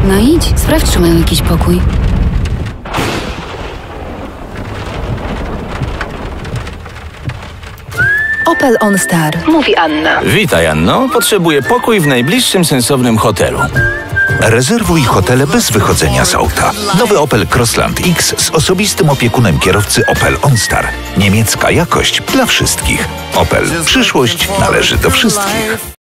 No idź, sprawdź, czy mają jakiś pokój. Opel OnStar. Mówi Anna. Witaj, Anno. Potrzebuję pokój w najbliższym sensownym hotelu. Rezerwuj hotele bez wychodzenia z auta. Nowy Opel Crossland X z osobistym opiekunem kierowcy Opel OnStar. Niemiecka jakość dla wszystkich. Opel. Przyszłość należy do wszystkich.